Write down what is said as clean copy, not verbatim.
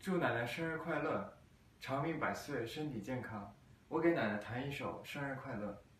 祝奶奶生日快乐，长命百岁，身体健康。我给奶奶弹一首《生日快乐》。